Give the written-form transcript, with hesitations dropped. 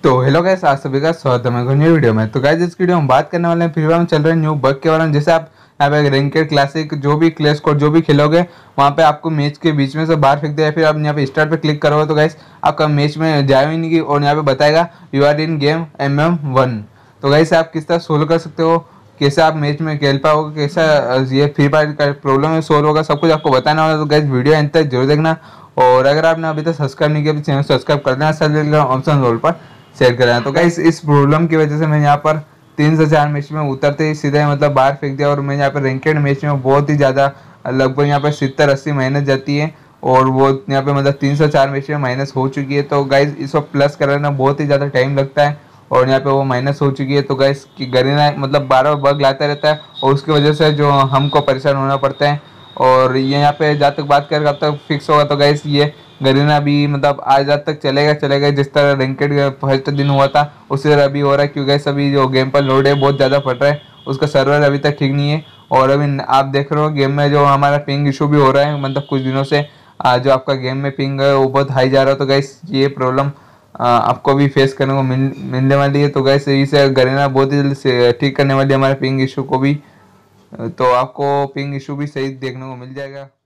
तो hello guys, आप सभी का स्वागत है मेरे न्यू वीडियो में। तो गाइस इस वीडियो में बात करने वाले हैं फ्री फायर में चल रहे न्यू बग के बारे में। जैसे आप यहाँ पे रैंकेड क्लासिक जो भी क्लैश स्क्वाड जो भी खेलोगे वहाँ पे आपको मैच के बीच में से बाहर फेंक दिया, फिर आप यहाँ पे स्टार्ट पे क्लिक करोगे तो गाइस आपका मैच में जाए ही नहीं और यहाँ पे बताएगा you are in game MM1। तो गाइस आप किस तरह सोल्व कर सकते हो, कैसे आप मैच में खेल पाओगे, कैसा ये फ्री फायर का प्रॉब्लम है सोल्व होगा, सब कुछ आपको बताना होगा। तो गाइस वीडियो अंत तक जरूर देखना। और अगर आपने अभी तक सब्सक्राइब नहीं किया तो चैनल सब्सक्राइब कर देना, साथ ऑप्शन रोल पर शेयर करें। तो गाइस इस प्रॉब्लम की वजह से मैं यहाँ पर 3 से 4 मैच में उतरते ही सीधे मतलब बाहर फेंक दिया। और मैं यहाँ पर रैंकेड मैच में बहुत ही ज़्यादा लगभग यहाँ पर 70-80 माइनस जाती है और वो यहाँ पे मतलब 3 से 4 मैच में माइनस हो चुकी है। तो गाइस इसको प्लस कराना बहुत ही ज़्यादा टाइम लगता है और यहाँ पे वो माइनस हो चुकी है। तो गाइस की गरीना मतलब बार बार बग लाता रहता है और उसकी वजह से जो हमको परेशान होना पड़ता है। और ये यहाँ पे जब तक बात करें कब तक फिक्स होगा, तो गाइस ये गरीना भी मतलब आज रात तक चलेगा जिस तरह रैंकेड फर्स्ट दिन हुआ था उसी तरह अभी हो रहा है। क्योंकि गाइस अभी जो गेम पर लोड है बहुत ज़्यादा पड़ रहा है, उसका सर्वर अभी तक ठीक नहीं है। और अभी आप देख रहे हो गेम में जो हमारा पिंग इशू भी हो रहा है, मतलब कुछ दिनों से जो आपका गेम में पिंग है वो बहुत हाई जा रहा है। तो गाइस ये प्रॉब्लम आपको भी फेस करने को मिलने वाली है। तो गाइस इसे गरीना बहुत ही जल्दी से ठीक करने वाली है हमारे पिंग इशू को भी। तो आपको पिंग इशू भी सही देखने को मिल जाएगा।